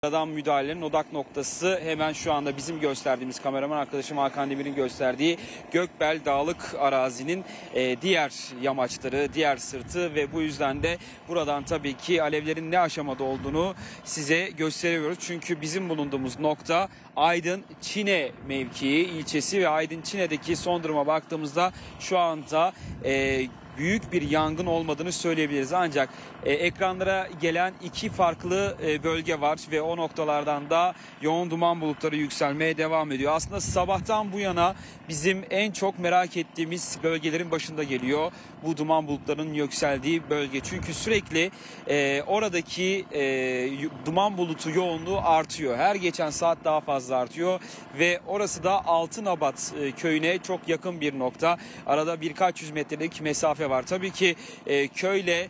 Adam müdahalenin odak noktası hemen şu anda bizim gösterdiğimiz, kameraman arkadaşım Hakan Demir'in gösterdiği Gökbel Dağlık arazinin diğer yamaçları, diğer sırtı ve bu yüzden de buradan tabii ki alevlerin ne aşamada olduğunu size gösteriyoruz. Çünkü bizim bulunduğumuz nokta Aydın Çine mevkii, ilçesi ve Aydın Çine'deki son duruma baktığımızda şu anda büyük bir yangın olmadığını söyleyebiliriz. Ancak ekranlara gelen iki farklı bölge var ve o noktalardan da yoğun duman bulutları yükselmeye devam ediyor. Aslında sabahtan bu yana bizim en çok merak ettiğimiz bölgelerin başında geliyor bu duman bulutlarının yükseldiği bölge. Çünkü sürekli oradaki duman bulutu yoğunluğu artıyor. Her geçen saat daha fazla artıyor ve orası da Altınabat köyüne çok yakın bir nokta. Arada birkaç yüz metrelik mesafe var. Tabii ki köyle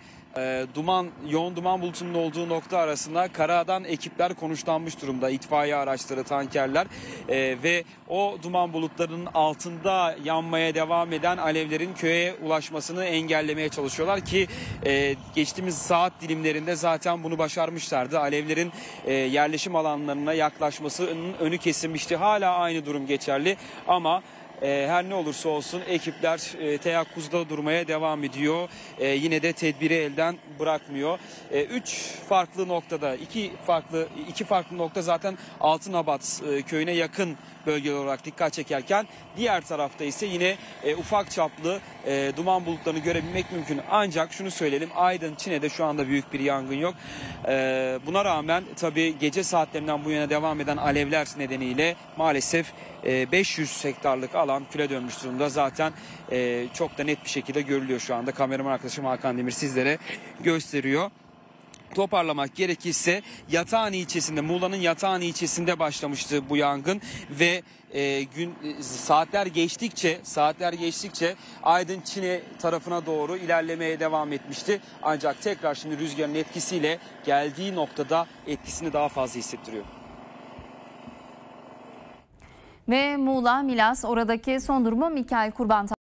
yoğun duman bulutunun olduğu nokta arasında karadan ekipler konuşlanmış durumda. İtfaiye araçları, tankerler ve o duman bulutlarının altında yanmaya devam eden alevlerin köye ulaşmasını engellemeye çalışıyorlar ki geçtiğimiz saat dilimlerinde zaten bunu başarmışlardı. Alevlerin yerleşim alanlarına yaklaşmasının önü kesilmişti. Hala aynı durum geçerli ama her ne olursa olsun ekipler teyakkuzda durmaya devam ediyor. Yine de tedbiri elden bırakmıyor. Üç farklı noktada, iki farklı nokta zaten Altınabat köyüne yakın bölgeler olarak dikkat çekerken diğer tarafta ise yine ufak çaplı duman bulutlarını görebilmek mümkün. Ancak şunu söyleyelim, Aydın Çine'de şu anda büyük bir yangın yok. Buna rağmen tabii gece saatlerinden bu yana devam eden alevler nedeniyle maalesef 500 hektarlık alan küle dönmüş durumda. Zaten çok da net bir şekilde görülüyor şu anda. Kameraman arkadaşım Hakan Demir sizlere gösteriyor. Toparlamak gerekirse Yatağan ilçesinde, Muğla'nın Yatağan ilçesinde başlamıştı bu yangın ve saatler geçtikçe Aydın Çine tarafına doğru ilerlemeye devam etmişti. Ancak tekrar şimdi rüzgarın etkisiyle geldiği noktada etkisini daha fazla hissettiriyor. Ve Muğla, Milas, oradaki son durumu Mikail Kurban